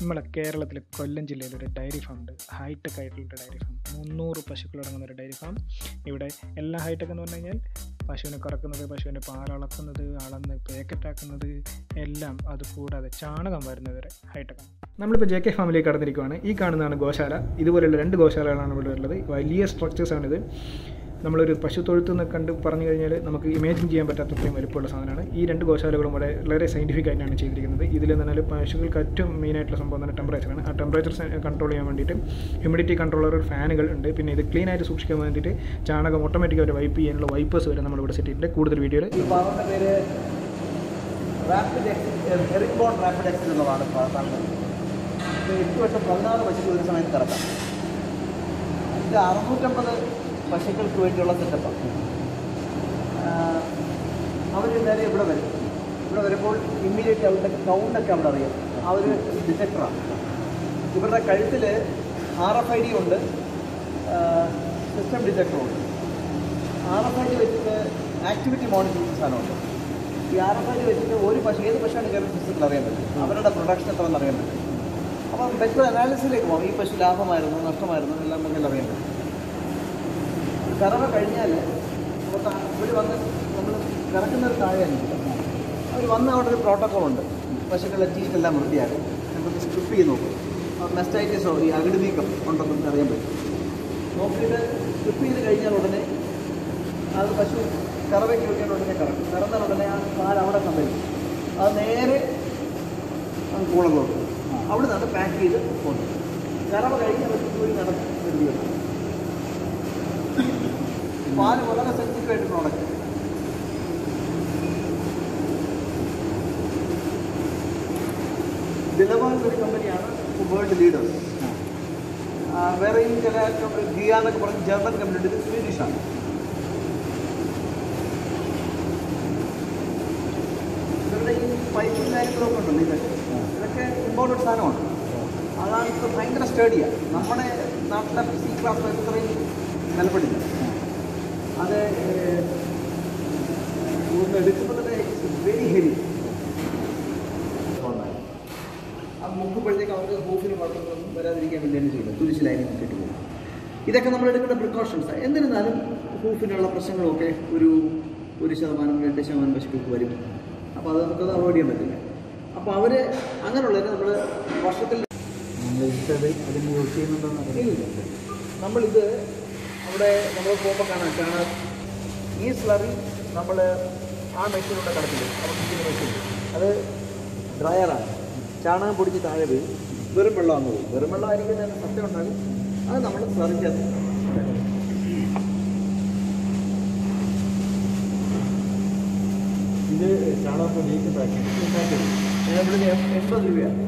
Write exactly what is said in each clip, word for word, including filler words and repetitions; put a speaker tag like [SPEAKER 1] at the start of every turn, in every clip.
[SPEAKER 1] നമ്മളെ കേരളത്തിൽ കൊല്ലം ജില്ലയിൽ ഒരു ഡയറി ഫാം ഉണ്ട്. ഹൈടെക് ആയിട്ടുള്ള ഡയറി ഫാം, മുന്നൂറ് പശുക്കളടങ്ങുന്ന ഒരു ഡയറി ഫാം. ഇവിടെ എല്ലാ ഹൈടെക് എന്ന് പറഞ്ഞു കഴിഞ്ഞാൽ പശുവിനെ കറക്കുന്നത്, പശുവിൻ്റെ പാലളക്കുന്നത്, അളന്ന് പാക്കറ്റാക്കുന്നത് എല്ലാം, അത് കൂടാതെ ചാണകം വരുന്നത് വരെ ഹൈടെക്കാണ്. നമ്മളിപ്പോൾ ജെ കെ ഫാമിലേക്ക് കടന്നിരിക്കുകയാണ്. ഈ കാണുന്നതാണ് ഗോശാല. ഇതുപോലെയുള്ള രണ്ട് ഗോശാലകളാണ് ഇവിടെ ഉള്ളത്. വലിയ സ്ട്രക്ചേഴ്സാണിത്. നമ്മളൊരു പശു തൊഴുത്ത് നിന്ന് കണ്ട് പറഞ്ഞു കഴിഞ്ഞാൽ നമുക്ക് ഇമാജിൻ ചെയ്യാൻ പറ്റാത്തത്രയും വലുപ്പമുള്ള സാധനമാണ്. ഈ രണ്ട് ഗോശാലകളും വളരെ വളരെ സയൻറ്റിഫിക് ആയിട്ടാണ് ചെയ്തിരിക്കുന്നത്. ഇതിൽ എന്നാൽ പശുക്കൾക്ക് ഏറ്റവും മെയിനായിട്ടുള്ള സംഭവം തന്നെ ടെമ്പറേച്ചറാണ്. ആ ടെമ്പറേച്ചർ കൺട്രോൾ ചെയ്യാൻ വേണ്ടിയിട്ട് ഹ്യൂമിഡിറ്റി കൺട്രോളർ ഫാനുകൾ ഉണ്ട്. പിന്നെ ഇത് ക്ലീൻ ആയിട്ട് സൂക്ഷിക്കാൻ വേണ്ടിയിട്ട് ചാണകം ഓട്ടോമാറ്റിക് അവർ വൈപ്പ് ചെയ്യാനുള്ള വൈപ്പേഴ്സ് വരെ നമ്മളിവിടെ സെറ്റ് ചെയ്തിട്ടുണ്ട്. കൂടുതൽ വീഡിയോയിൽ
[SPEAKER 2] ഈ പാറയുടെ പേര് റാപ്പിഡ് ഹെറിംഗ്ബോൺ റാപ്പിഡ് എക്സിൽ എന്നുള്ളതാണ് കാണുന്നത്. ഇത് എട്ട് വർഷം പതിനാറ് പശുക്കൾ ഒരു സമയത്ത് കിടക്കാം. ഇത് അറുന്നൂറ്റമ്പത് പശുക്കൾക്ക് വേണ്ടിയുള്ള സെറ്റപ്പാണ്. അവർ നേരെ ഇവിടെ വരും. ഇവിടെ വരുമ്പോൾ ഇമ്മീഡിയറ്റ് അവരുടെ കൗണ്ടൊക്കെ അവിടെ അറിയാം. അവർ ഡിറ്റക്ടറാണ്. ഇവരുടെ കഴുത്തിൽ ആർ എഫ് ഐ ഡി ഉണ്ട്, സിസ്റ്റം ഡിറ്റക്ടറുണ്ട്. ആർ എഫ് ഐ ഡി വെച്ചിട്ട് ആക്ടിവിറ്റി മോണിറ്ററിംഗ് സാധനമുണ്ട്. ഈ ആർ എഫ് ഐ ഡി വെച്ചിട്ട് ഒരു പശു ഏത് പശുവാണ് കയറുന്ന സിസ്റ്റത്തിൽ അറിയാൻ പറ്റും, അവരുടെ പ്രൊഡക്ഷൻ എത്രയെന്ന് അറിയാൻ പറ്റും. അപ്പം ബെറ്റർ അനാലിസിലേക്ക് പോകും. ഈ പശു ലാഭമായിരുന്നു, നഷ്ടമായിരുന്നു, എല്ലാം നമുക്ക് അറിയാൻ പറ്റും. കറവ കഴിഞ്ഞാൽ അവർ വന്ന് നമ്മൾ കറക്കുന്നത് താഴെയാണ്. അവർ വന്ന് അവിടെ ഒരു പ്രോട്ടോക്കോളുണ്ട്. പശുക്കളുടെ ടീറ്റെല്ലാം വൃത്തിയാക്കും. നമുക്ക് സ്ട്രിപ്പ് ചെയ്ത് നോക്കും. മെസ്റ്റൈറ്റിസോ ഈ അകിട് നീക്കം ഉണ്ടോ നമുക്ക് അറിയാൻ പറ്റും. നോക്കിയിട്ട് സ്ട്രിപ്പ് ചെയ്ത് കഴിഞ്ഞാൽ ഉടനെ അത് പശു കറവയ്ക്ക് വേണ്ടിയിട്ട് ഉടനെ കറക്കും. കറന്നാൽ ഉടനെ ആ പാൽ അവിടെ കമ്പനി അത് നേരെ കൂളങ്ങോട്ട് അവിടെ നിന്നാണ് പാക്ക് ചെയ്ത് പോകുന്നത്. കറവ കഴിഞ്ഞ് അവർ കൂടി നടക്കും. പാല് വളരെ സെൻസിറ്റീവ് ആയിട്ട് പ്രോഡക്റ്റ്. ദിലവാൻ ഒരു കമ്പനിയാണ് വേൾഡ് ലീഡേഴ്സ്. വേറെയും ചില ഗിയ എന്നൊക്കെ പറഞ്ഞ് ജർമ്മൻ കമ്പനി ഉണ്ട്. ഇത് സ്വീഡിഷാണ്. ഇവരുടെ ഈ പൈപ്പും കാര്യങ്ങളൊക്കെ ഉണ്ടല്ലോ, ഇതൊക്കെ ഇതൊക്കെ ഇമ്പോർട്ടൻറ്റ് സാധനമാണ്. അതാണ് ഇപ്പോൾ ഭയങ്കര സ്റ്റഡിയാണ്. നമ്മുടെ നാട്ടിലെ സി ക്ലാസ് ഇത്രയും നിലപ്പെടില്ല. അത് ഒന്ന് എടുക്കുമ്പോൾ തന്നെ വെരി ഹെവി. അത് മുക്കുമ്പോഴത്തേക്ക് അവർക്ക് ഹൂഫിന് വളർന്നൊന്നും വരാതിരിക്കാൻ വേണ്ടിയാണ് ചെയ്യുന്നത്. തുരിശിലായി കിട്ടി പോകും. ഇതൊക്കെ നമ്മൾ എടുക്കുന്ന പ്രിക്കോഷൻസ്. എന്നിരുന്നാലും ഹൂഫിനുള്ള പ്രശ്നങ്ങളൊക്കെ ഒരു ഒരു ശതമാനം രണ്ട് ശതമാനം പശുക്കൾക്ക് വരും. അപ്പോൾ അത് നമുക്കത് അവോയ്ഡ് ചെയ്യാൻ പറ്റില്ല. അപ്പോൾ അവർ അങ്ങനെയുള്ളത് നമ്മൾ വർഷത്തിൽ അതിന് യൂസ് ചെയ്യുന്നുണ്ടോന്ന് അറിയില്ല. നമ്മളിത് അവിടെ നമ്മൾ പോകുമ്പോൾ കാണാം കാണാൻ ഈ സ്ലറി നമ്മൾ ആ മെഷീനിലൂടെ കടത്തില്ല. അപ്പോൾ മെഷീൻ അത് ഡ്രയറാണ്. ചാണകം പൊടിച്ച് താഴെ വീഴും. വെറും വെള്ളമാണ് പോകും. വെറും വെള്ളം ആയിരിക്കുന്നതിന് സത്യം ഉണ്ടാകും. അത് നമ്മൾ സ്ലറിക്കകത്ത് ഇത് ചാണകം പൊടിക്ക് പാക്ക് ഇവിടെ എൺപത് രൂപയാണ്.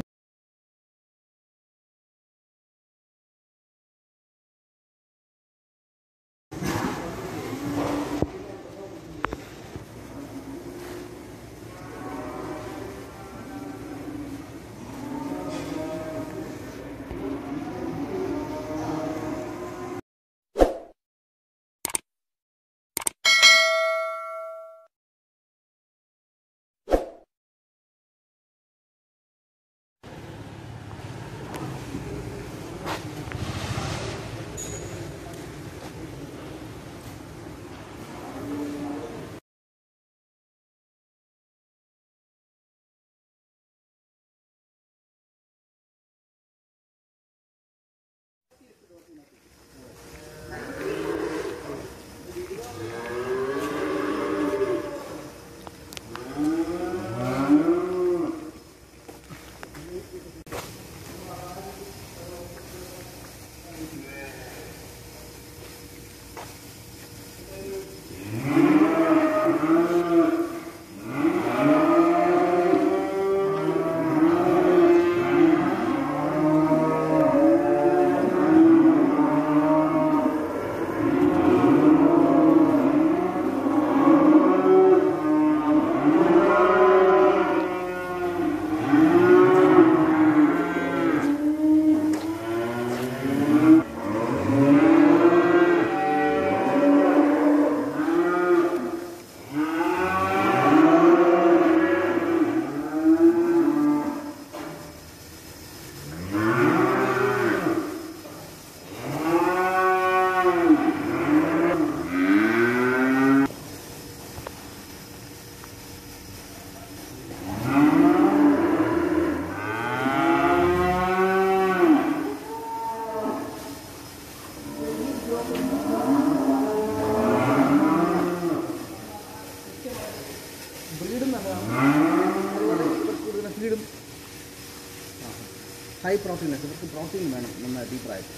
[SPEAKER 2] ഹൈ പ്രോട്ടീൻനെസ്, ഇവർക്ക് പ്രോട്ടീൻ വേണം നന്നായിട്ട് ഈ പ്രായത്തിൽ.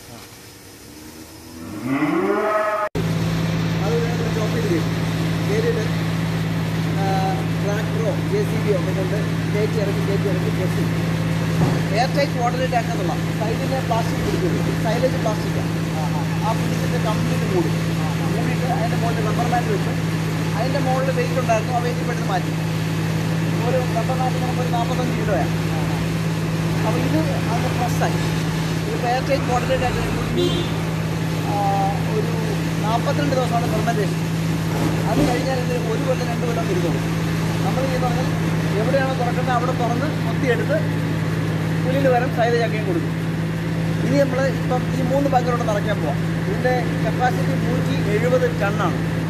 [SPEAKER 2] അത് ഓപ്പറേറ്റ് ചെയ്യും. കയറിയിട്ട് ട്രാക്ടറോ ജെ സി ബിയോ ഒക്കെ കൊണ്ട് കയറ്റി ഇറക്കി കയറ്റി ഇറക്കി പ്രസ് ചെയ്യും. എയർ ടൈറ്റ് വാട്ടറിലേക്ക് ആക്കാന്നുള്ള സൈഡിലെ പ്ലാസ്റ്റിക് പിടിക്കുന്നത്, സൈലേജ് പ്ലാസ്റ്റിക്കാണ്. ആ പിടിച്ചിട്ട് കംപ്ലീറ്റ് മൂടും. മൂടിയിട്ട് അതിൻ്റെ മുകളിൽ റബ്ബർ ബാൻഡ് വെച്ച് അതിൻ്റെ മുകളിൽ വെയിറ്റ് ഉണ്ടായിരുന്നു. ആ വെയിറ്റ് പെട്ടെന്ന് മാറ്റി. ഒരു റബ്ബർ ബാൻഡ് നമുക്കൊരു നാൽപ്പത്തഞ്ച് കിലോയാണ്. അപ്പോൾ ഇത് അത് പ്രസ്സായി. ഇതിപ്പോൾ എയർ ടൈറ്റ് വാട്ടറിലേക്ക് ആക്കി ഒരു നാൽപ്പത്തിരണ്ട് ദിവസമാണ് ഫെർമെൻറ്റേഷൻ. അത് കഴിഞ്ഞാൽ ഇത് ഒരു കൊല്ലം രണ്ട് കൊല്ലം ഇരുന്നോളും. നമ്മൾ ഈ പറഞ്ഞാൽ എവിടെയാണോ തുറക്കുന്നത് അവിടെ തുറന്ന് കൊത്തിയെടുത്ത് പുല്ലിൽ വരം സൈലജാക്കിയും കൊടുക്കും. ഇനി നമ്മൾ ഇപ്പം ഈ മൂന്ന് ബങ്കറോട് നിറയ്ക്കാൻ പോവാം. ഇതിൻ്റെ കപ്പാസിറ്റി നൂറ്റി എഴുപത് ടണ്ണാണ്.